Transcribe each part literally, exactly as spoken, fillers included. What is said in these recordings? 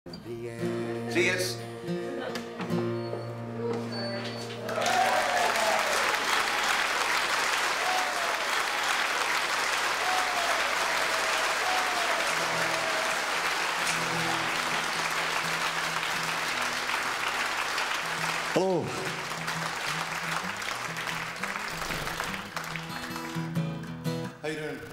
Cheers. Hello. How you doing?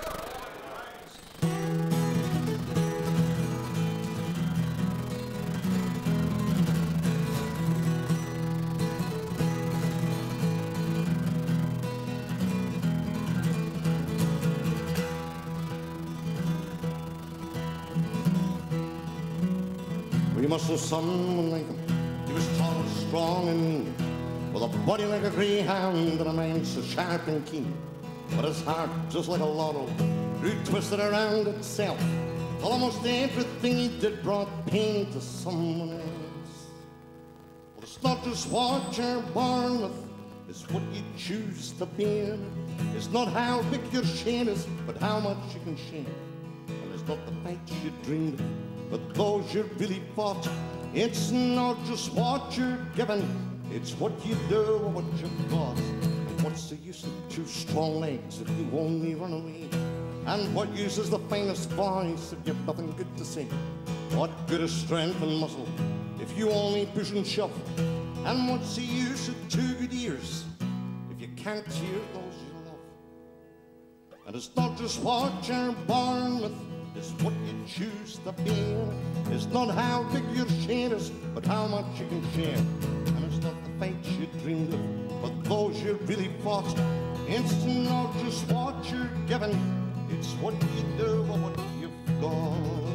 We must have someone like him. He was tall and strong and mean, with a body like a greyhound and a mind so sharp and keen. But his heart, just like a laurel, grew twisted around itself, till almost everything he did brought pain to someone else. Well, it's not just what you're born with, it's what you choose to bear. It's not how big your share is, but how much you can share. And it's not the fights you dreamed of, but those you really fought. It's not just what you're given, it's what you do or what you've got. And what's the use of two strong legs if you only run away? And what use is the finest voice if you've nothing good to say? What good is strength and muscle if you only push and shove? And what's the use of two good ears if you can't hear those you love? And it's not just what you're born with, it's what you choose to bear. It's not how big your share is, but how much you can share. And it's not the fights you dreamed of, but those you really fought. It's not just what you're given, it's what you do or what you've got.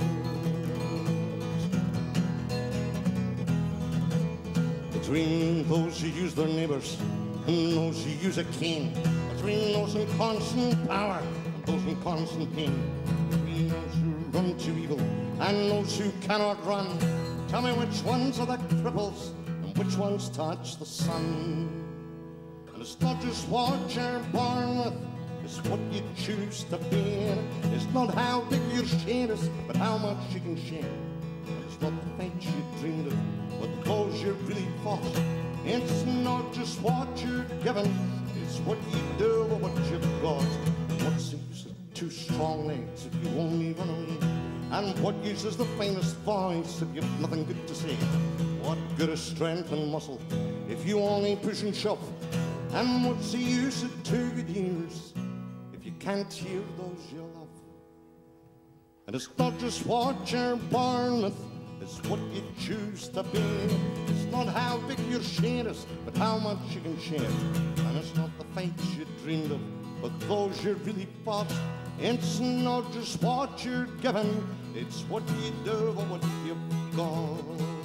Between those who use their neighbours and those who use a cane, between those in constant power and those in constant pain, between those who run to evil and those who cannot run, tell me which ones are the cripples and which ones touch the sun. And it's not just what you're born with, it's what you choose to bear. It's not how big your share is, but how much you can share. And it's not the fights you dreamed of, but those you really fought. It's not just what you're given, it's what you do or what you've got. What's the use of two strong legs if you only run away? And what use is the finest voice if you've nothing good to say? What good is strength and muscle if you only push and shove? And what's the use of two good ears if you can't hear those you love? And it's not just what you're born with, it's what you choose to be. It's not how big your share is, but how much you can share. And it's not the fights you dreamed of, but those you really fought. It's not just what you're given, it's what you do or what you've got.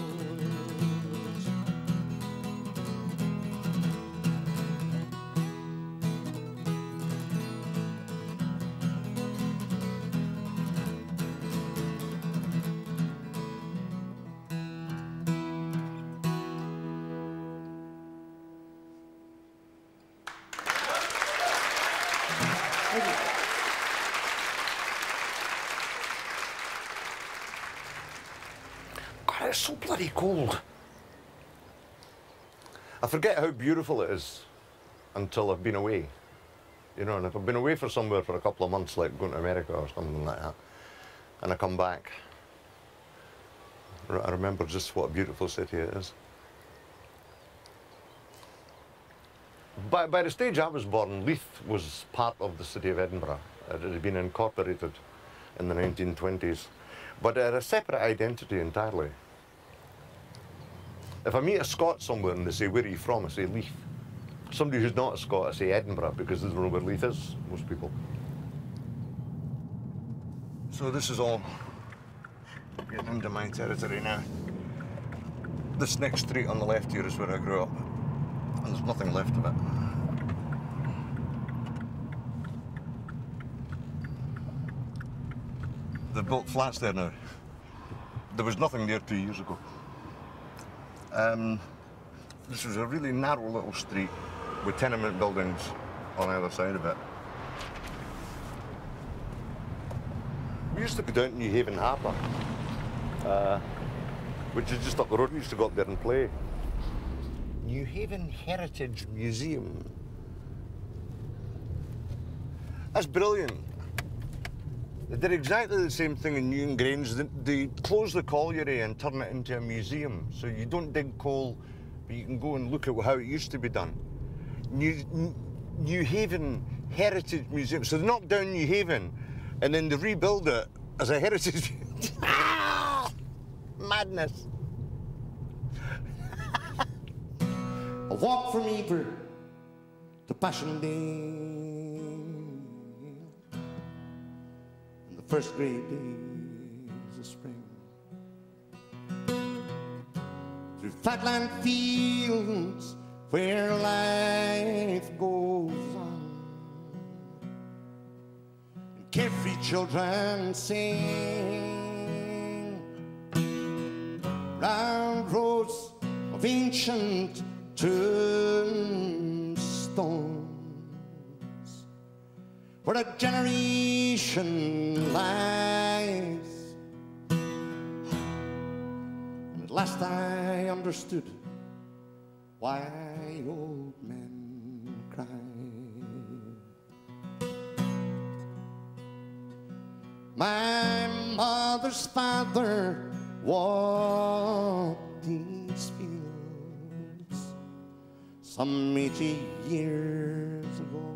God, it's so bloody cold. I forget how beautiful it is until I've been away. You know, and if I've been away for somewhere for a couple of months, like going to America or something like that, and I come back, I remember just what a beautiful city it is. By, by the stage I was born, Leith was part of the city of Edinburgh. It had been incorporated in the nineteen twenties, but it had a separate identity entirely. If I meet a Scot somewhere and they say, "Where are you from?" I say, "Leith." Somebody who's not a Scot, I say Edinburgh, because they don't know where Leith is, most people. So this is all getting into my territory now. This next street on the left here is where I grew up, and there's nothing left of it. They've built flats there now. There was nothing there two years ago. Um, this was a really narrow little street with tenement buildings on either side of it. We used to go down to New Haven Harbour. Uh, which is just up the road. We used to go up there and play. New Haven Heritage Museum. That's brilliant. They did exactly the same thing in Newton Grange. They, they closed the colliery and turn it into a museum. So you don't dig coal, but you can go and look at how it used to be done. New, New Haven Heritage Museum. So they knocked down New Haven and then they rebuild it as a heritage museum. Madness. A walk from Ypres to Passchendaele in the first great days of spring, through fatland fields where life goes on, and carefree children sing round roads of ancient tombstones, where a generation lies. And at last I understood why old men cry. My mother's father walked these fields some eighty years ago.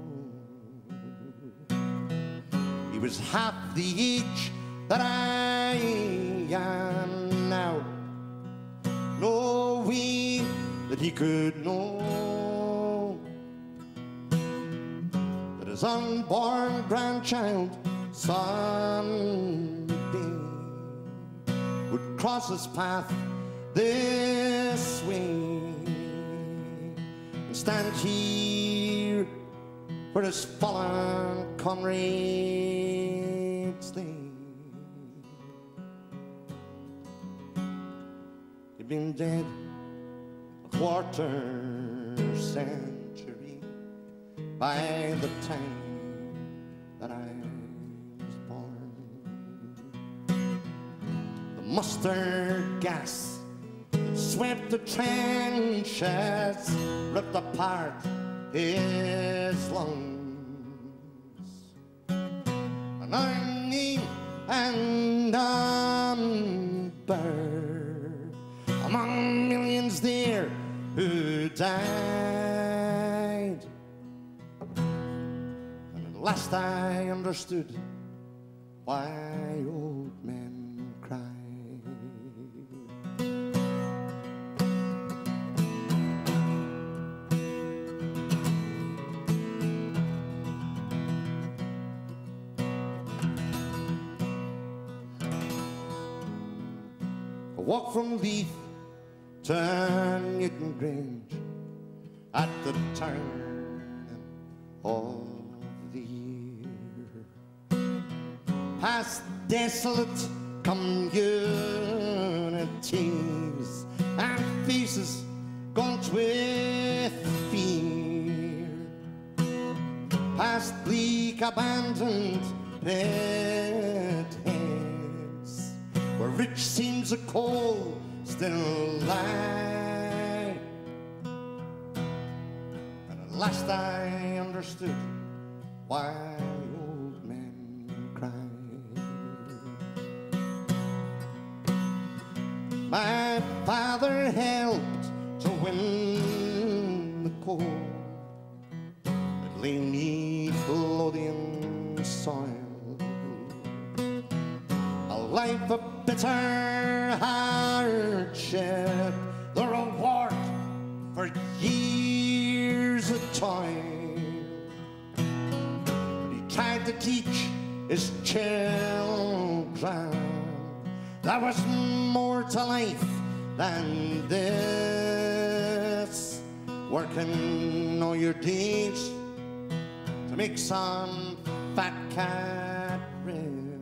He was half the age that I am now. No way that he could know that his unborn grandchild someday would cross his path this way and stand here where his fallen comrades lay. He'd been dead a quarter century by the time that I was born. The mustard gas that swept the trenches ripped apart his lungs. Another name and number among millions there who died. And at last I understood why old men cry. A walk from Leith to Newton Grange at the turn of the year, past desolate communities and faces gaunt with fear, past bleak abandoned pit heads where rich seams of coal still lie. And at last I understood why old men cry. My father helped to win the coal that lay neath Lothian soil, a life of bitter hardship, the reward for years of toil. But he tried to teach his children there was more to life than this, working all your days to make some fat cat rich.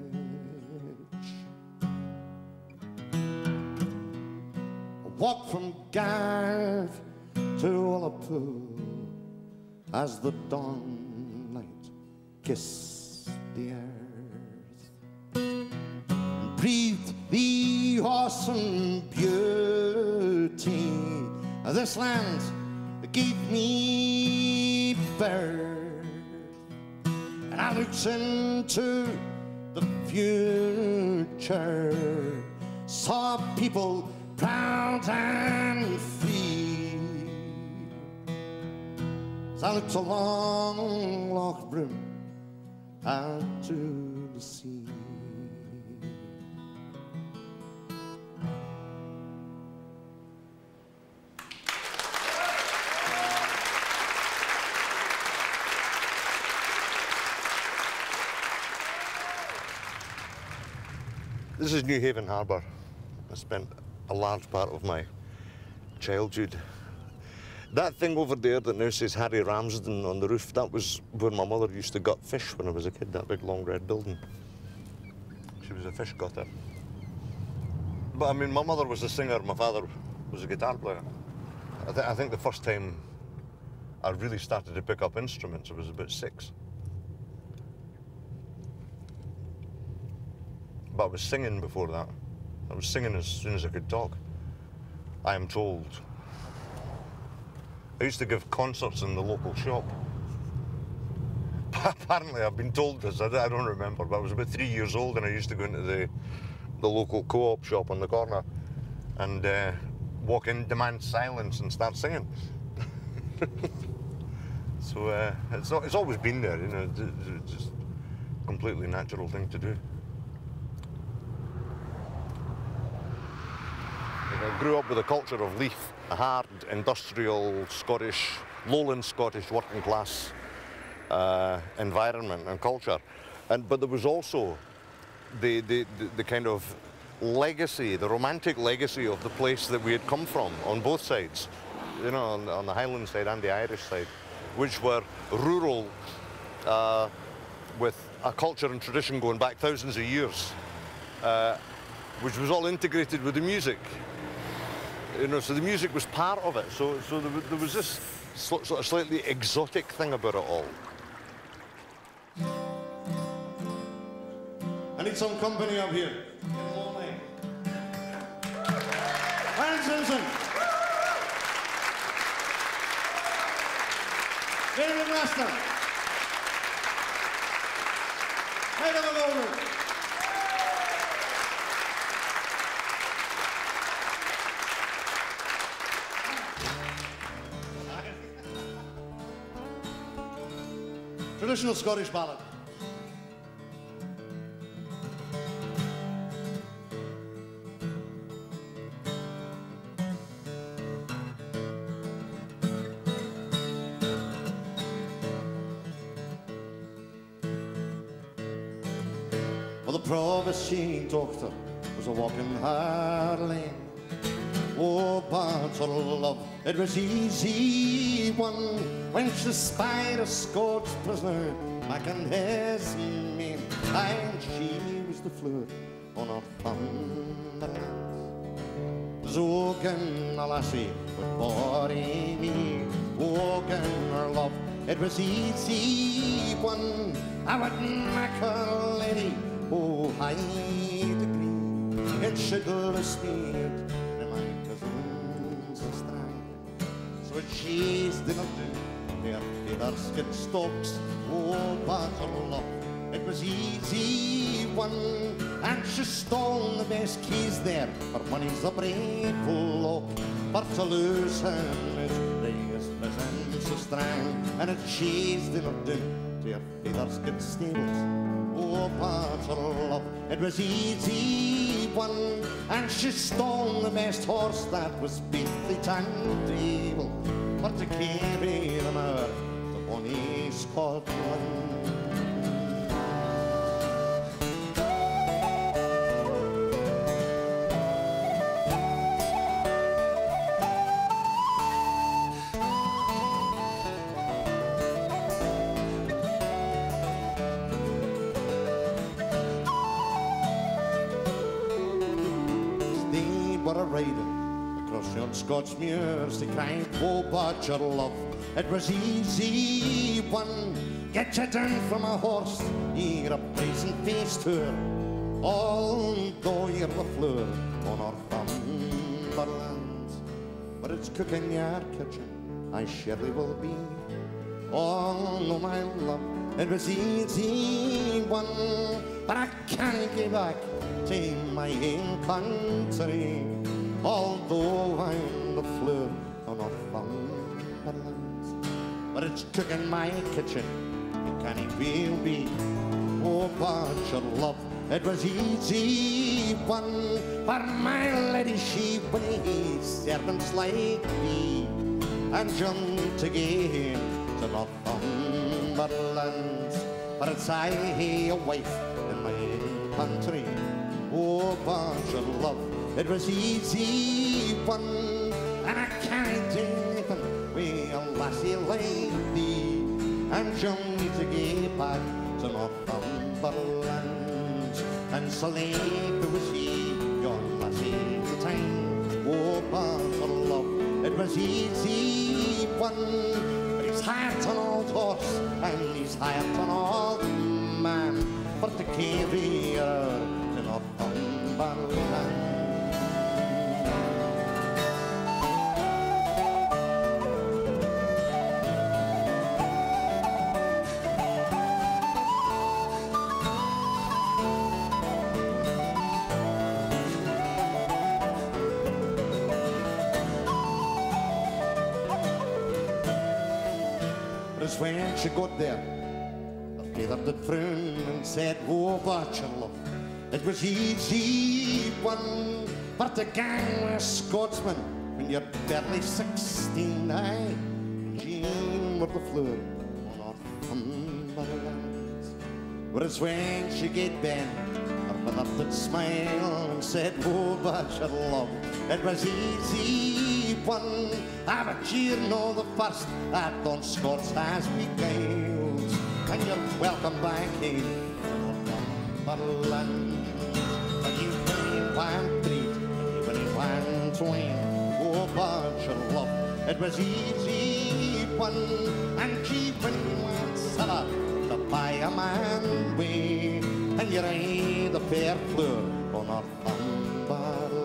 A walk from Garth to Ullapool as the dawn light kissed the earth and breathed the awesome beauty. This land gave me birth, and I looked into the future, saw people proud and free. As I looked along Loch Broom out to the sea. This is New Haven Harbour. I spent a large part of my childhood. That thing over there that now says Harry Ramsden on the roof, that was where my mother used to gut fish when I was a kid, that big long red building. She was a fish gutter. But I mean, my mother was a singer, my father was a guitar player. I, th I think the first time I really started to pick up instruments, I was about six. But I was singing before that. I was singing as soon as I could talk, I am told. I used to give concerts in the local shop. Apparently, I've been told this, I don't remember, but I was about three years old and I used to go into the, the local co-op shop on the corner and uh, walk in, demand silence and start singing. So uh, it's, it's always been there, you know, it's just a completely natural thing to do. I grew up with a culture of Leith, a hard, industrial, Scottish, lowland Scottish working class uh, environment and culture. And, but there was also the, the, the, the kind of legacy, the romantic legacy of the place that we had come from on both sides, you know, on, on the Highland side and the Irish side, which were rural uh, with a culture and tradition going back thousands of years, uh, which was all integrated with the music. You know, so the music was part of it. So, so there, there was this sort of slightly exotic thing about it all. I need some company up here. Aaron Simpson. David Lester. Right on over. Traditional Scottish ballad. Well, the provost doctor was a walking hard lane. Oh, but her love, it was easy one when she spied a Scots prisoner back in his main. And she was the flirt on her thunderland. Zogan, a lassie with body me. Wogan, her love, it was easy one. I would make her lady, oh, high degree. It should list me. So she's dinner do, their feathers get stokes. Oh, but her love, it was easy one. And she stole the best keys there, for money's a brave lock. But to lose him is biggest prison so strong. And it's she's dinner do, their feathers get stables. Oh, but her love, it was easy one. And she stole the best horse that was beatly and able, but to carry them out to bonny Scotland. What a rider across yon Scots muirs, they cried, oh, but your love, it was easy one. Get you down from a horse, you're a brazen face to her, although you're the floor on our Northumberland, but it's cooking your kitchen I surely will be. Oh no, my love, it was easy one, but I can't get back to my own country, although I'm the floor of Northumberland. But it's cooking my kitchen, it can't will be. Oh, but your love, it was easy one, for my lady she waits servants like me, and jumped again to Northumberland. But it's I a wife in my own country. Oh, but your love, it was easy one, and I can't do anything with a lassie like thee, and jumped again back to Northumberland. And so late it was he, your lassie the time. Oh, but your love, it was easy one, but he's hired an old horse and he's hired an old man for to carry her to Northumberland. When she got there, her father did frown and said, oh, but your love, it was easy one, for to gang with Scotsman when you're barely sixteen, aye, and Jean were the floor on Northumberland. Whereas when she get ben, her mother did smile and said, oh, but your love, it was easy one, ah, but you know the first that Don Scots has beguiled, and you're welcome back here to Northumberland. But you bring one treat, and you bring one twain. Oh, but your love, it was easy one, and cheap when you went cellar to buy a man way, and you're a the fair floor on Northumberland.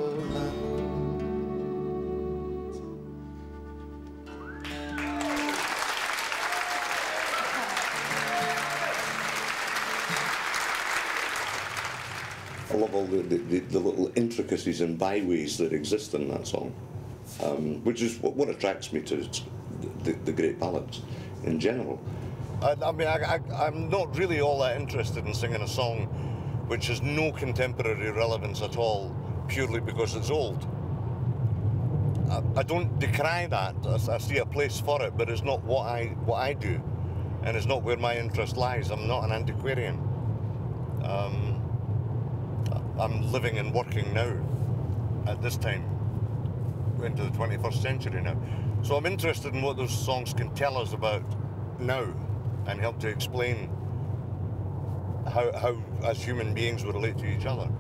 I love all the, the, the little intricacies and byways that exist in that song, um, which is what, what attracts me to the, the great ballads in general. I, I mean, I, I, I'm not really all that interested in singing a song which has no contemporary relevance at all, purely because it's old. I, I don't decry that. I, I see a place for it, but it's not what I, what I do, and it's not where my interest lies. I'm not an antiquarian. Um, I'm living and working now, at this time, into the twenty-first century now. So I'm interested in what those songs can tell us about now and help to explain how, how as human beings, we relate to each other.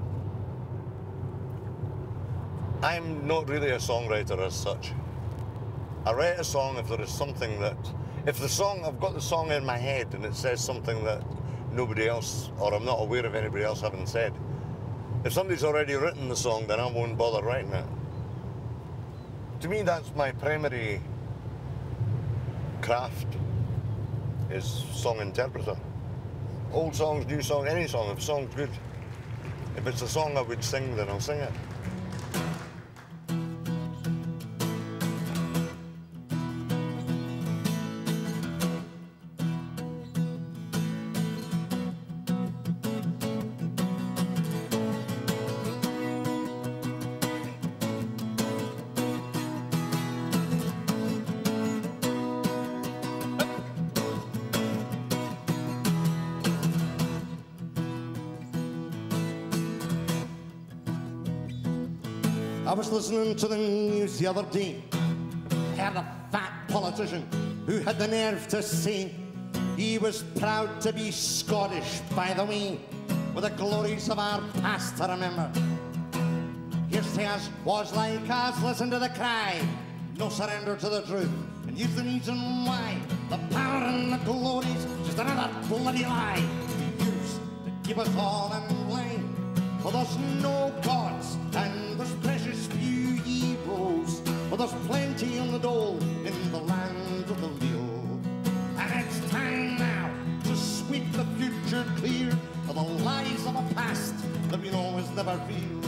I'm not really a songwriter as such. I write a song if there is something that, if the song, I've got the song in my head and it says something that nobody else, or I'm not aware of anybody else having said. If somebody's already written the song, then I won't bother writing it. To me, that's my primary craft, is song interpreter. Old songs, new songs, any song, if a song's good. If it's a song I would sing, then I'll sing it. I was listening to the news the other day. Heard a fat politician who had the nerve to say he was proud to be Scottish, by the way, with the glories of our past to remember. Here's to us was like us, listen to the cry, no surrender to the truth, and here's the reason why. The power and the glories, just another bloody lie used to keep us all in line. For there's no gods and there's precious few ye there's plenty on the dole in the land of the leal. And it's time now to sweep the future clear of the lies of a past that we know is never real.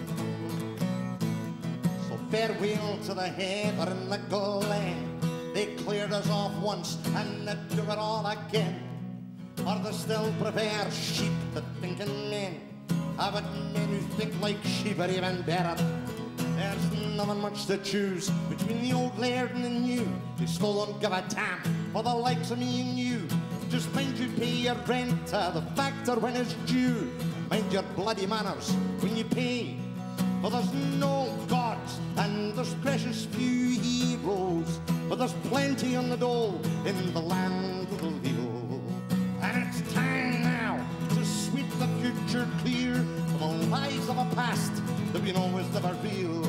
So farewell to the heather and the glen. They cleared us off once and they do it all again. Or they still prefer sheep to thinking men. Have it men who think like sheep are even better. There's nothing much to choose between the old laird and the new. They still don't give a damn for the likes of me and you. Just mind you pay your rent to the factor when it's due. Mind your bloody manners when you pay. For there's no gods and there's precious few heroes. But there's plenty on the dole in the land of the leal. And it's time now to sweep the future clear of the lies of a past that we know is never real.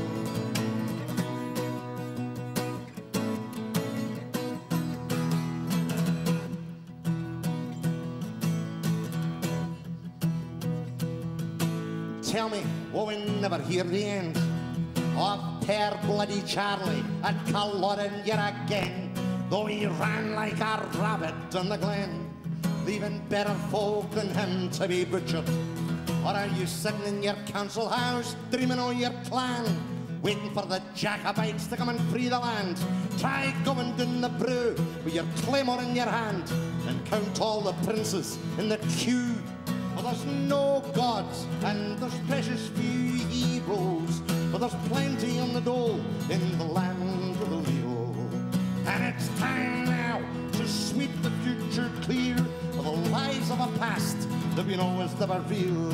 Tell me, will we never hear the end of Pear Bloody Charlie at Culloden yet again? Though he ran like a rabbit in the glen, leaving better folk than him to be butchered. Or are you sitting in your council house dreaming of your clan, waiting for the Jacobites to come and free the land? Try going down the brew with your claymore in your hand and count all the princes in the queue. For there's no gods and there's precious few heroes, but there's plenty on the dole in the land of the leal. And it's time now to sweep the future clear of the lies of a past that we know is never real.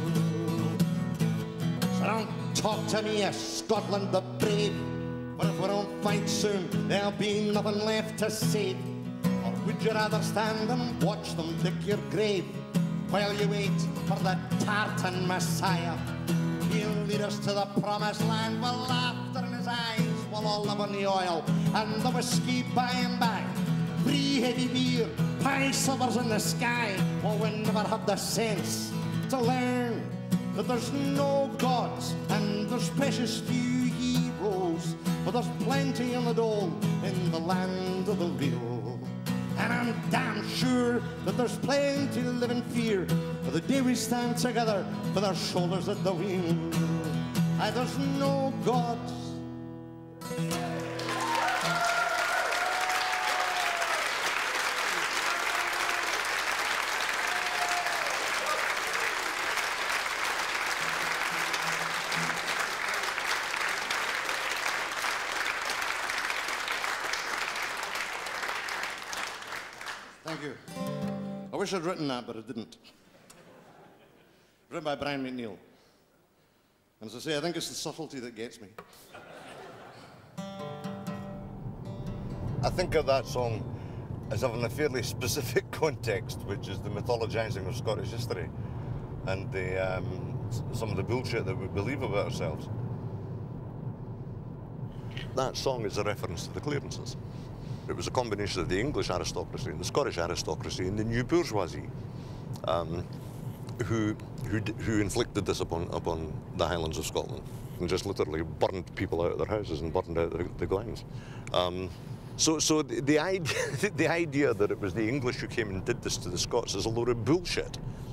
So don't talk to me of Scotland the brave, but if we don't fight soon, there'll be nothing left to save. Or would you rather stand and watch them dig your grave while you wait for the tartan Messiah? He'll lead us to the promised land with laughter in his eyes, while all love on the oil and the whiskey by and by. Free heavy beer, high silvers in the sky. Well, we never had the sense to learn that there's no gods and there's precious few heroes, but there's plenty on the dole in the land of the real. And I'm damn sure that there's plenty to live in fear of the day we stand together with our shoulders at the wheel. And there's no gods. Thank you. I wish I'd written that, but I didn't. Written by Brian McNeill. And as I say, I think it's the subtlety that gets me. I think of that song as having a fairly specific context, which is the mythologizing of Scottish history and the, um, some of the bullshit that we believe about ourselves. That song is a reference to the clearances. It was a combination of the English aristocracy and the Scottish aristocracy and the new bourgeoisie um, who, who, who inflicted this upon, upon the Highlands of Scotland and just literally burned people out of their houses and burned out the, the glens. Um, so so the, the, idea, the idea that it was the English who came and did this to the Scots is a load of bullshit.